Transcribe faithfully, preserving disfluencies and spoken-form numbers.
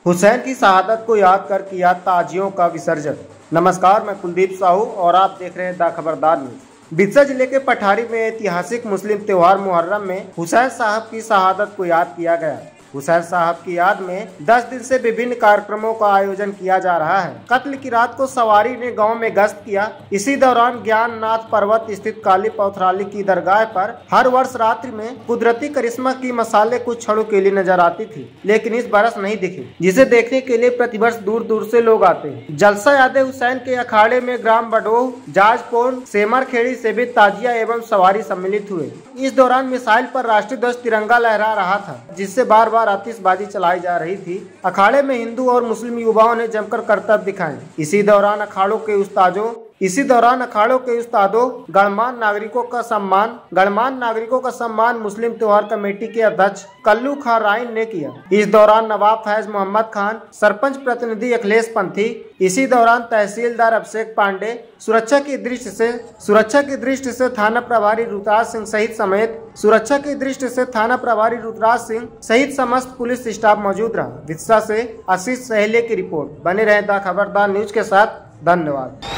हुसैन की शहादत को याद कर किया ताजियों का विसर्जन। नमस्कार, मैं कुलदीप साहू और आप देख रहे हैं द खबरदार न्यूज। बिरसा जिले के पठारी में ऐतिहासिक मुस्लिम त्योहार मुहर्रम में हुसैन साहब की शहादत को याद किया गया। हुसैन साहब की याद में दस दिन से विभिन्न कार्यक्रमों का आयोजन किया जा रहा है। कत्ल की रात को सवारी ने गांव में गश्त किया। इसी दौरान ज्ञाननाथ पर्वत स्थित काली पौथराली की दरगाह पर हर वर्ष रात्रि में कुदरती करिश्मा की मसाले कुछ क्षणों के लिए नजर आती थी, लेकिन इस बरस नहीं दिखी, जिसे देखने के लिए प्रतिवर्ष दूर दूर से लोग आते हैं। जलसा याद हुसैन के अखाड़े में ग्राम बडोह, जाजपोल, सेमर खेड़ी से भी ताजिया एवं सवारी सम्मिलित हुए। इस दौरान मिसाइल पर राष्ट्रीय ध्वज तिरंगा लहरा रहा था, जिससे बार बार आतिशबाजी चलाई जा रही थी। अखाड़े में हिंदू और मुस्लिम युवाओं ने जमकर करतब दिखाए। इसी दौरान अखाड़ों के उस्तादों इसी दौरान अखाड़ों के उस्तादों गणमान्य नागरिकों का सम्मान गणमान्य नागरिकों का सम्मान मुस्लिम त्योहार कमेटी के अध्यक्ष कल्लू खां राइन ने किया। इस दौरान नवाब फैज मोहम्मद खान, सरपंच प्रतिनिधि अखिलेश पंथी, इसी दौरान तहसीलदार अभिषेक पांडे, सुरक्षा की दृष्टि से सुरक्षा की दृष्टि से थाना प्रभारी रुतराज सिंह सहित समेत सुरक्षा की दृष्टि से थाना प्रभारी रुतराज सिंह सहित समस्त पुलिस स्टाफ मौजूद रहा। बिरसा से आशीष सहेले की रिपोर्ट। बने रहे द खबरदार न्यूज के साथ। धन्यवाद।